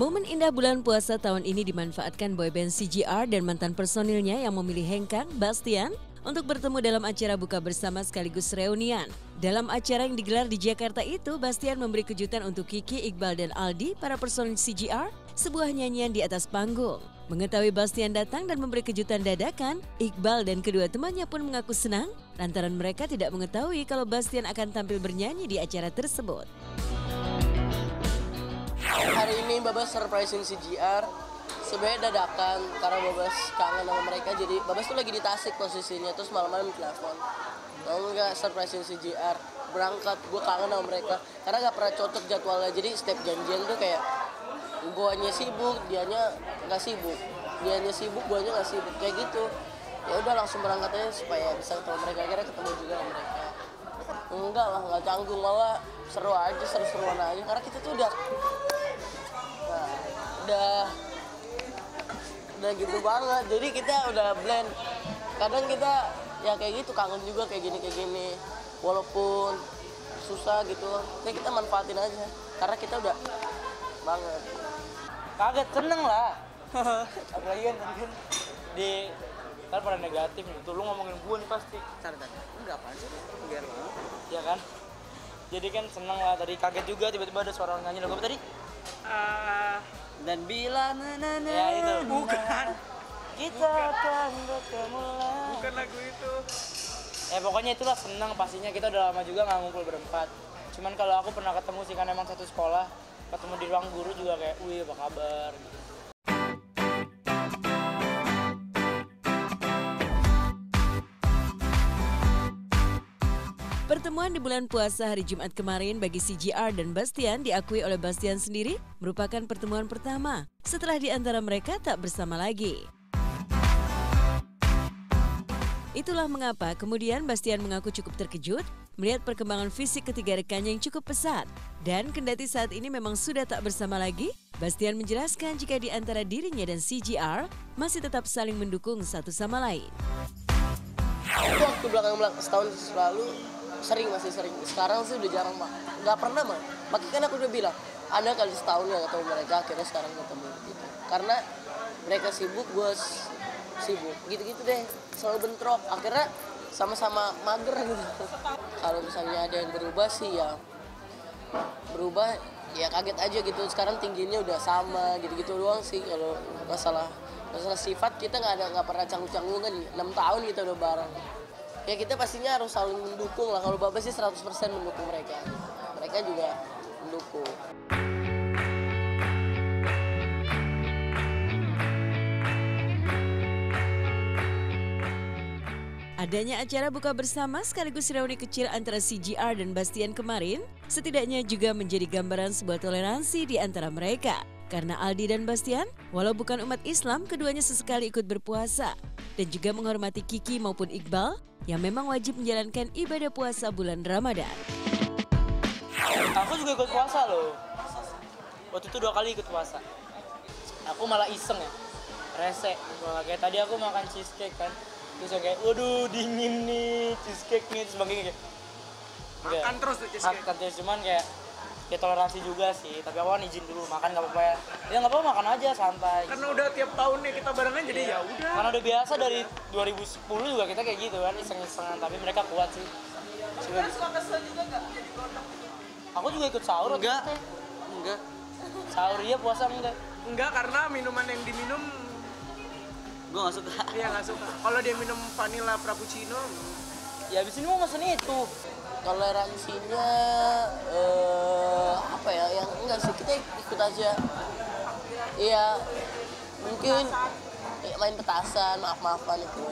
Momen indah bulan puasa tahun ini dimanfaatkan boyband CJR dan mantan personilnya yang memilih hengkang, Bastian, untuk bertemu dalam acara buka bersama sekaligus reunian. Dalam acara yang digelar di Jakarta itu, Bastian memberi kejutan untuk Kiki, Iqbal, dan Aldi, para personil CJR, sebuah nyanyian di atas panggung. Mengetahui Bastian datang dan memberi kejutan dadakan, Iqbal dan kedua temannya pun mengaku senang lantaran mereka tidak mengetahui kalau Bastian akan tampil bernyanyi di acara tersebut. Hari ini Babas surprisein CJR. Sebenarnya dadakan karena Babas kangen sama mereka. Jadi Babas tuh lagi di Tasik posisinya, terus malam-malam telepon. Mau nggak surprisein CJR? Berangkat, gue kangen sama mereka. Karena nggak pernah cocok jadwalnya. Jadi setiap janjian tuh kayak guanya sibuk, dianya nggak sibuk. Dianya sibuk, guanya nggak sibuk. Kayak gitu. Ya udah langsung berangkat aja supaya bisa ketemu mereka. Akhirnya ketemu juga sama mereka. Enggak lah, nggak canggung, malah seru aja, seru-seruan aja. Karena kita tuh udah gitu banget, jadi kita udah blend. Kadang kita ya kayak gitu, kangen juga kayak gini walaupun susah gitu, ya kita manfaatin aja karena kita udah banget. Kaget, seneng lah. Apalagi kan di kan pada negatif gitu, lu ngomongin gue nih pasti. Enggak apa sih, biar banget ya kan, jadi kan seneng lah. Tadi kaget juga tiba-tiba ada suara orang nyanyi lagu apa tadi? Dan bila Ya itu. bukan Kita akan bertemu lagi. bukan lagu itu. Pokoknya itulah, senang pastinya. Kita udah lama juga nggak ngumpul berempat. Cuman kalau aku pernah ketemu sih, kan emang satu sekolah, ketemu di ruang guru juga kayak, wih apa kabar gitu. Pertemuan di bulan puasa hari Jumat kemarin bagi CJR dan Bastian diakui oleh Bastian sendiri merupakan pertemuan pertama setelah di antara mereka tak bersama lagi. Itulah mengapa kemudian Bastian mengaku cukup terkejut melihat perkembangan fisik ketiga rekannya yang cukup pesat. Dan kendati saat ini memang sudah tak bersama lagi, Bastian menjelaskan jika di antara dirinya dan CJR masih tetap saling mendukung satu sama lain. Waktu belakang setahun lalu masih sering. Sekarang sih udah jarang, Pak. Nggak pernah, Mak. Makanya kan aku udah bilang, ada kali setahun nggak ketemu mereka, akhirnya sekarang ketemu gitu. Karena mereka sibuk, gue sibuk. Gitu-gitu deh, selalu bentrok. Akhirnya sama-sama mager gitu. Kalau misalnya ada yang berubah sih ya berubah, ya kaget aja gitu. Sekarang tingginya udah sama, gitu-gitu doang sih. Kalau masalah sifat kita nggak pernah canggung-canggungan. 6 tahun kita udah bareng. Ya kita pastinya harus saling mendukung lah. Kalau Babas sih 100% mendukung mereka. Mereka juga mendukung. Adanya acara buka bersama sekaligus reuni kecil antara CJR dan Bastian kemarin setidaknya juga menjadi gambaran sebuah toleransi di antara mereka. Karena Aldi dan Bastian, walau bukan umat Islam, keduanya sesekali ikut berpuasa dan juga menghormati Kiki maupun Iqbal yang memang wajib menjalankan ibadah puasa bulan Ramadan. Aku juga ikut puasa loh. Waktu itu 2 kali ikut puasa. Aku malah iseng ya, rese. Malah kayak tadi aku makan cheesecake kan. Terus kayak, waduh dingin nih cheesecake-nya. Terus kayak Makan terus tuh cheesecake. Makan terus, cuman kayak toleransi juga sih. Tapi aku kan izin dulu, makan gak apa-apa ya. Ya gak apa-apa, makan aja santai. Karena udah tiap tahun nih kita barengan jadi ya udah. Karena udah biasa dari 2010 juga kita kayak gitu kan, iseng-isengan. Tapi mereka kuat sih. Sebenarnya suka kesel juga nggak jadi gondok? Aku juga ikut sahur. Enggak. Sahur iya, puasa enggak. Enggak, karena minuman yang diminum Gue nggak suka. dia nggak suka. Kalau dia minum vanilla frappuccino, Ya abis ini mau mesen itu. Toleransinya apa ya? Yang enggak sih, kita ikut aja. Iya, mungkin ya, main petasan, maaf-maafan itu.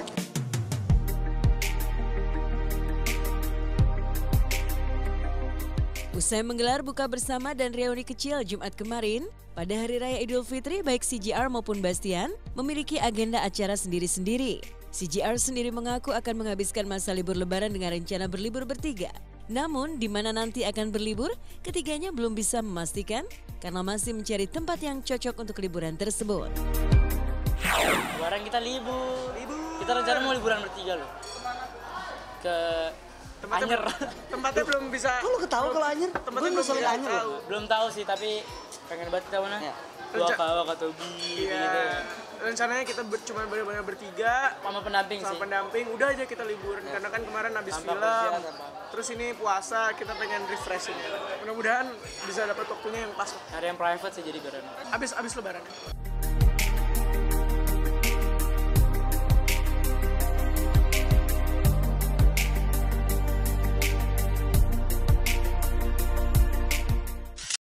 Usai menggelar buka bersama dan reuni kecil Jumat kemarin, pada Hari Raya Idul Fitri baik CJR maupun Bastian memiliki agenda acara sendiri-sendiri. CJR sendiri mengaku akan menghabiskan masa libur lebaran dengan rencana berlibur bertiga. Namun, di mana nanti akan berlibur, ketiganya belum bisa memastikan karena masih mencari tempat yang cocok untuk liburan tersebut. Lebaran kita libur. Kita rencana mau liburan bertiga loh. Ke Anyer. tempatnya belum bisa. Kok lu ketawa kalau Anyer? Tempatnya Gue belum selalu bisa Anyer tahu. loh. Belum tahu sih, tapi pengen banget kita mana. Ya. Wakatobi Iya. gitu. Rencananya kita cuma benar-benar bertiga Sama pendamping sama sih. pendamping, udah aja kita liburan karena kan kemarin habis Tanpa film. kerjaan, tanpa. Terus ini puasa, kita pengen refreshing. Mudah-mudahan bisa dapat waktunya yang pas. Ada yang private sih jadi bareng. Abis lebaran.